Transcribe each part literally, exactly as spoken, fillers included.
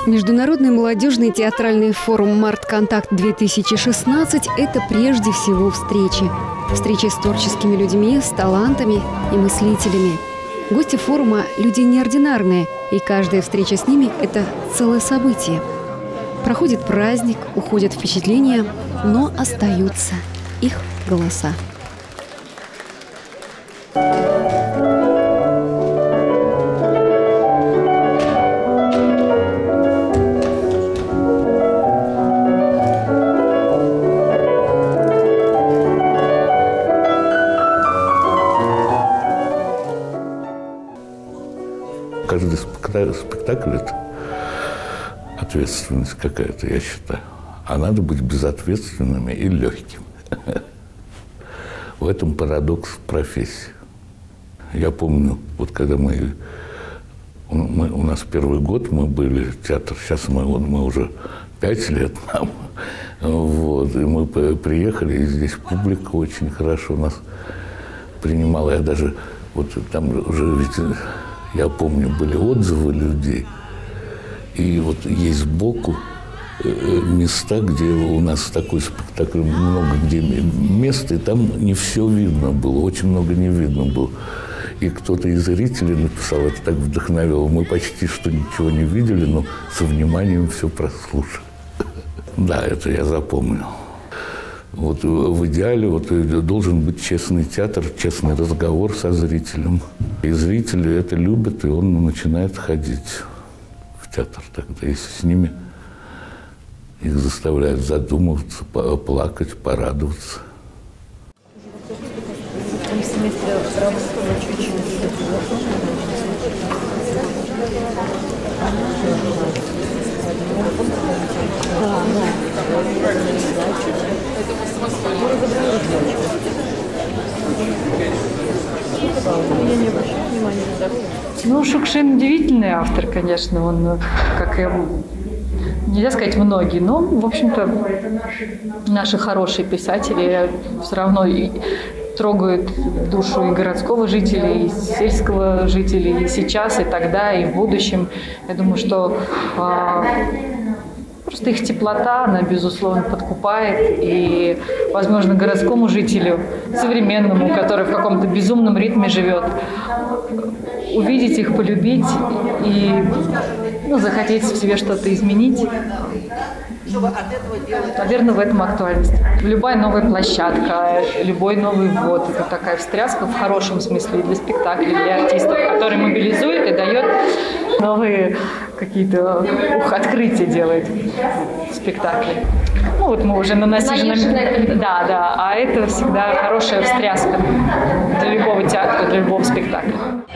Международный молодежный театральный форум «Мартконтакт-две тысячи шестнадцать» – это прежде всего встречи. Встречи с творческими людьми, с талантами и мыслителями. Гости форума – люди неординарные, и каждая встреча с ними – это целое событие. Проходит праздник, уходят впечатления, но остаются их голоса. Каждый спектакль – это ответственность какая-то, я считаю. А надо быть безответственными и легкими. В этом парадокс профессии. Я помню, вот когда мы, мы у нас первый год мы были театр, сейчас мы, мы уже пять лет нам. Вот, и мы приехали, и здесь публика очень хорошо нас принимала. Я даже, вот там уже ведь, я помню, были отзывы людей. И вот есть сбоку места, где у нас такой спектакль, много где мест, и там не все видно было, очень много не видно было. И кто-то из зрителей написал, это так вдохновило. Мы почти что ничего не видели, но со вниманием все прослушали. Да, это я запомнил. Вот в идеале вот должен быть честный театр, честный разговор со зрителем. И зрители это любят, и он начинает ходить в театр тогда, если с ними их заставляют задумываться, плакать, порадоваться. Ну, Шукшин удивительный автор, конечно, он, как и, нельзя сказать многие, но, в общем-то, наши хорошие писатели все равно и трогают душу и городского жителя, и сельского жителя, и сейчас, и тогда, и в будущем. Я думаю, что а, просто их теплота, она, безусловно, подкупает, и, возможно, городскому жителю, современному, который в каком-то безумном ритме живет, увидеть их, полюбить и, ну, захотеть в себе что-то изменить. Наверное, в этом актуальность. Любая новая площадка, любой новый ввод – это такая встряска в хорошем смысле и для спектаклей, для артистов, который мобилизует и дает новые какие-то ух, открытия, делает в спектакле. Ну вот мы уже на насиженном… Да, да, а это всегда хорошая встряска для любого театра, для любого спектакля.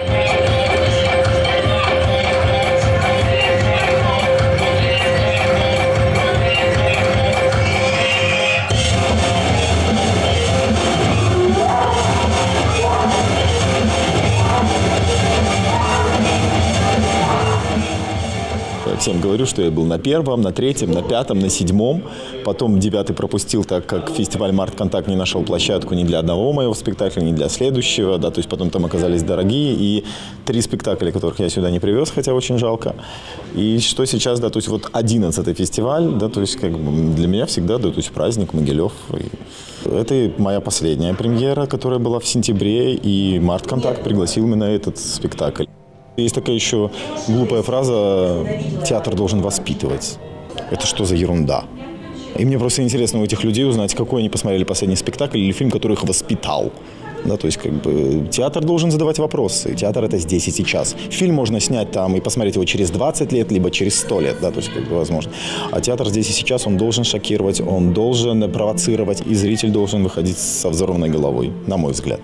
Всем говорю, что я был на первом, на третьем, на пятом, на седьмом. Потом девятый пропустил, так как фестиваль «Мартконтакт» не нашел площадку ни для одного моего спектакля, ни для следующего. Да, то есть потом там оказались дорогие. И три спектакля, которых я сюда не привез, хотя очень жалко. И что сейчас, да, то есть вот одиннадцатый фестиваль, да, то есть как бы для меня всегда, да, то есть праздник, Могилев. И это моя последняя премьера, которая была в сентябре, и «Мартконтакт» пригласил меня на этот спектакль. Есть такая еще глупая фраза «театр должен воспитывать». Это что за ерунда? И мне просто интересно у этих людей узнать, какой они посмотрели последний спектакль или фильм, который их воспитал. Да, то есть как бы театр должен задавать вопросы. Театр – это здесь и сейчас. Фильм можно снять там и посмотреть его через двадцать лет, либо через сто лет, да, то есть как бы возможно. А театр здесь и сейчас, он должен шокировать, он должен провоцировать, и зритель должен выходить со взорванной головой, на мой взгляд.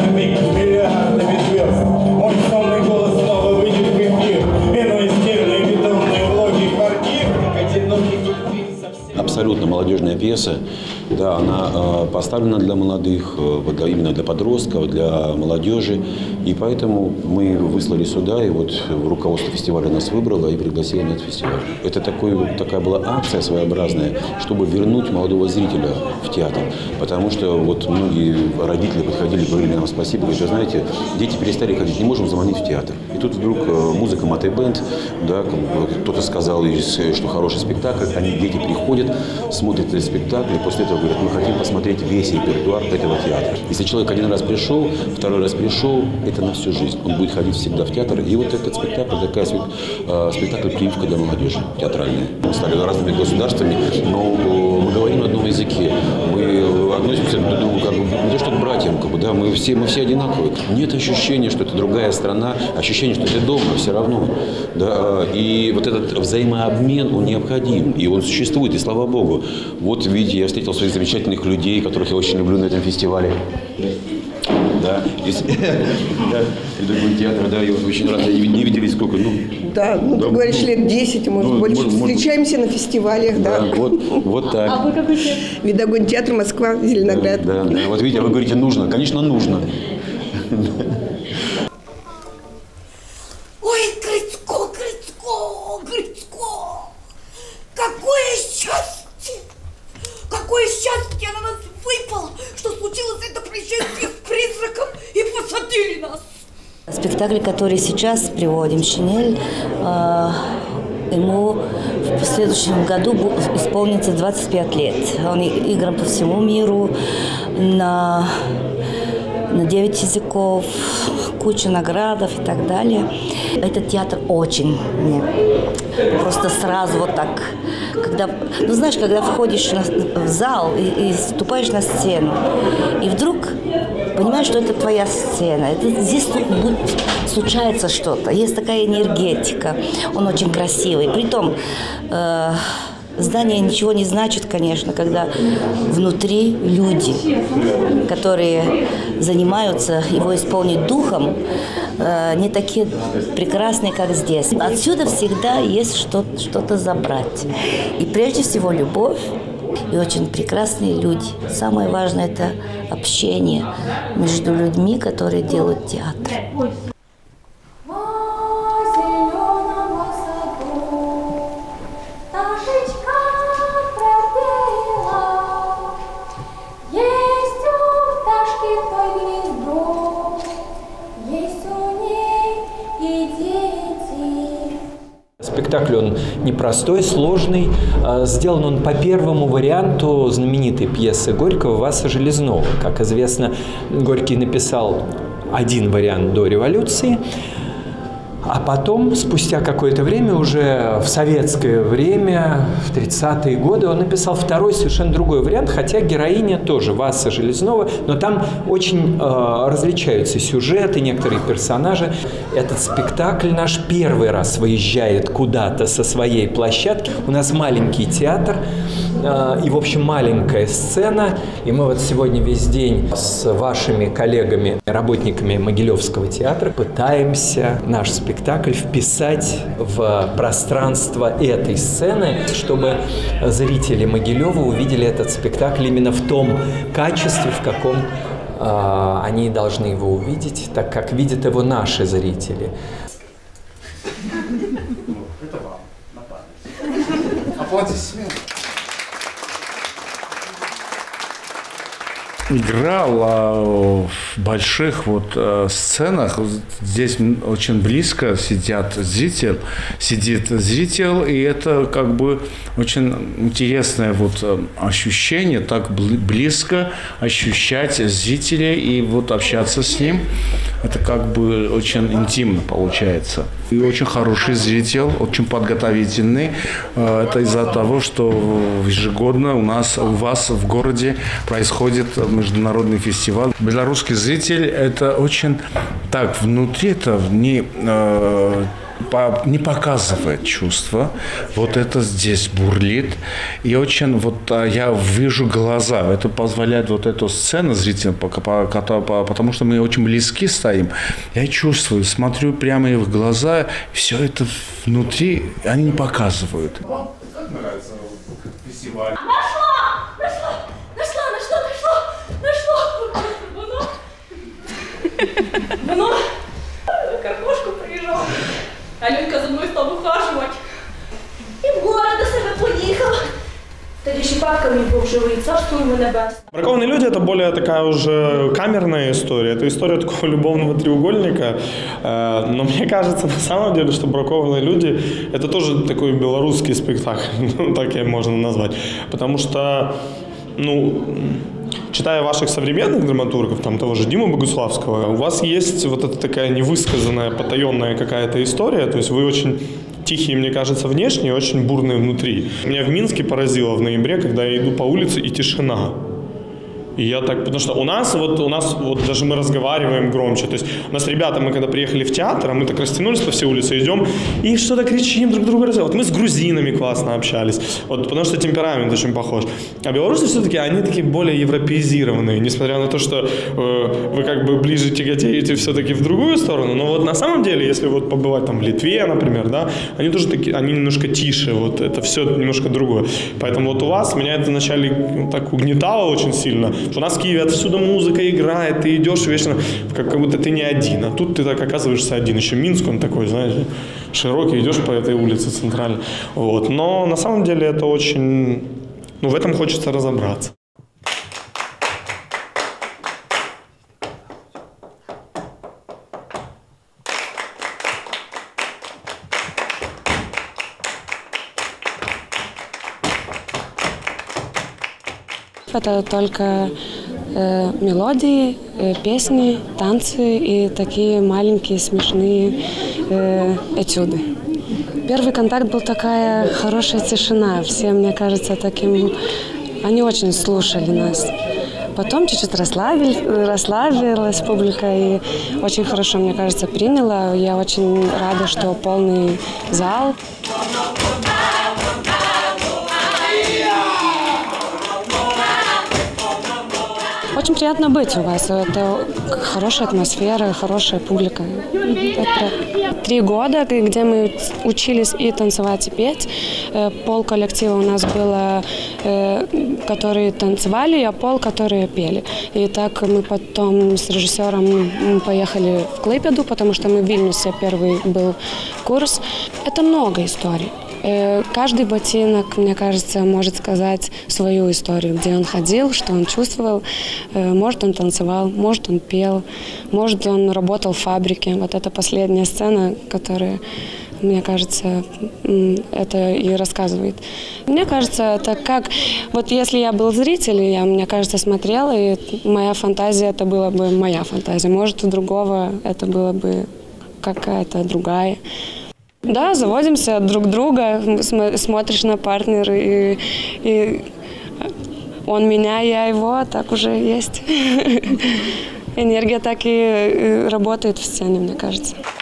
Миллиардами звезд. Мой сонный голос снова выйдет в эфир. Пеной стены пьеса, да, она э, поставлена для молодых, э, для, именно для подростков, для молодежи. И поэтому мы выслали сюда, и вот руководство фестиваля нас выбрало и пригласило на этот фестиваль. Это такой, такая была акция своеобразная, чтобы вернуть молодого зрителя в театр. Потому что вот многие родители подходили, говорили нам спасибо, говорят, вы знаете, дети перестали ходить, не можем заманить в театр. И тут вдруг музыка Матэй Бенд, да, кто-то сказал, что хороший спектакль, они, дети приходят, смотрят этот спектакль, и после этого говорят, мы хотим посмотреть весь репертуар этого театра. Если человек один раз пришел, второй раз пришел, это на всю жизнь. Он будет ходить всегда в театр. И вот этот спектакль, такая спектакль «Прививка для молодежи» театральная. Мы стали разными государствами, но мы говорим на одном языке. Мы относимся друг к другу как бы не то что к братьям, как бы, да, мы все, мы все одинаковые. Нет ощущения, что это другая страна, ощущение, что ты дома все равно. Да? И вот этот взаимообмен, он необходим, и он существует, и слава Богу. Вот видите, я встретил своих замечательных людей, которых я очень люблю на этом фестивале. Да, педагог театра, да, и вот очень рад, не виделись сколько, ну... Да, ну, ты говоришь, лет десять, может, больше. Встречаемся на фестивалях, да. Вот, вот так. А вы какой театр? Видогон театр, Москва, Зеленоград. Да, да, вот видите, вы говорите, нужно, конечно, нужно. Ой, Грицко, Грицко, Грицко! Какое счастье! Какое счастье на нас выпало, что случилось это происшествие с призраком и посадили нас! Спектакль, который сейчас приводим, «Шинель», э, ему в следующем году исполнится двадцать пять лет. Он игран по всему миру на, на девять языков, куча наградов и так далее. Этот театр очень мне просто сразу вот так, когда, ну знаешь, когда входишь на, в зал и, и ступаешь на сцену, и вдруг понимаешь, что это твоя сцена, это, здесь будет, случается что-то, есть такая энергетика, он очень красивый. Притом э, здание ничего не значит, конечно, когда внутри люди, которые занимаются его исполнить духом, э, не такие прекрасные, как здесь. Отсюда всегда есть что-то, что-то забрать. И прежде всего любовь и очень прекрасные люди. Самое важное – это общение между людьми, которые делают театр. Спектакль он непростой, сложный. Сделан он по первому варианту знаменитой пьесы Горького «Васа Железного». Как известно, Горький написал один вариант до революции, а потом, спустя какое-то время, уже в советское время, в тридцатые годы, он написал второй, совершенно другой вариант, хотя героиня тоже Васа Железного, но там очень э, различаются сюжеты, некоторые персонажи. Этот спектакль наш первый раз выезжает куда-то со своей площадки. У нас маленький театр э, и, в общем, маленькая сцена. И мы вот сегодня весь день с вашими коллегами, работниками Могилевского театра пытаемся наш спектакль спектакль вписать в пространство этой сцены, чтобы зрители Могилева увидели этот спектакль именно в том качестве, в каком э, они должны его увидеть, так как видят его наши зрители. Это вам на память. Аплодисменты. Играл в больших вот сценах. Здесь очень близко сидят зритель, сидит зритель, и это как бы очень интересное вот ощущение, так близко ощущать зрителя и вот общаться с ним. Это как бы очень интимно получается. И очень хороший зритель, очень подготовительный. Это из-за того, что ежегодно у нас, у вас в городе происходит международный фестиваль. Белорусский зритель – это очень так, внутри это не, э, по, не показывает чувства. Вот это здесь бурлит. И очень вот я вижу глаза. Это позволяет вот эту сцену зрителям, потому что мы очень близки стоим. Я чувствую, смотрю прямо в глаза, все это внутри они не показывают. Вам как нравится фестиваль? Нашла! Ну, картошку приїжджав. Алюнька за мною став ухажувати. І в город до себе поїхала. Тоді ще папка мій був живий, царство йому небесне. «Бракованные люди» — это более такая уже камерная история. Это история такого любовного треугольника. Но мне кажется, на самом деле, что «Бракованные люди» — это тоже такой белорусский спектакль, ну, так и можно назвать. Потому что, ну, читая ваших современных драматургов, там того же Диму Богуславского, у вас есть вот эта такая невысказанная, потаенная какая-то история, то есть вы очень тихие, мне кажется, внешне и очень бурные внутри. Меня в Минске поразило в ноябре, когда я иду по улице и тишина. И я так, потому что у нас, вот, у нас, вот даже мы разговариваем громче. То есть у нас ребята, мы когда приехали в театр, а мы так растянулись по всей улице, идем и что-то кричим друг другу. Вот мы с грузинами классно общались, вот, потому что темперамент очень похож. А белорусы все-таки, они такие более европеизированные, несмотря на то, что э, вы как бы ближе тяготеете все-таки в другую сторону. Но вот на самом деле, если вот побывать там в Литве, например, да, они тоже такие, они немножко тише, вот это все немножко другое. Поэтому вот у вас, меня это вначале так угнетало очень сильно. У нас в Киеве отсюда музыка играет, ты идешь вечно, как, как будто ты не один, а тут ты так оказываешься один. Еще Минск, он такой, знаешь, широкий, идешь по этой улице центральной. Вот. Но на самом деле это очень, ну, в этом хочется разобраться. Это только э, мелодии, э, песни, танцы и такие маленькие смешные э, этюды. Первый контакт был такая хорошая тишина. Все, мне кажется, таким... Они очень слушали нас. Потом чуть-чуть расслабились, расслабилась публика и очень хорошо, мне кажется, приняла. Я очень рада, что полный зал. Очень приятно быть у вас. Это хорошая атмосфера, хорошая публика. Это три года, где мы учились и танцевать, и петь. Пол коллектива у нас было, которые танцевали, а пол, которые пели. И так мы потом с режиссером поехали в Клайпеду, потому что мы в Вильнюсе, первый был курс. Это много историй. Каждый ботинок, мне кажется, может сказать свою историю, где он ходил, что он чувствовал. Может, он танцевал, может, он пел, может, он работал в фабрике. Вот это последняя сцена, которая, мне кажется, это и рассказывает. Мне кажется, это как... Вот если я был зритель, я, мне кажется, смотрела, и моя фантазия, это была бы моя фантазия. Может, у другого это была бы какая-то другая. Да, заводимся друг друга, смотришь на партнера, и, и он меня, я его, так уже есть. Энергия так и работает в сцене, мне кажется.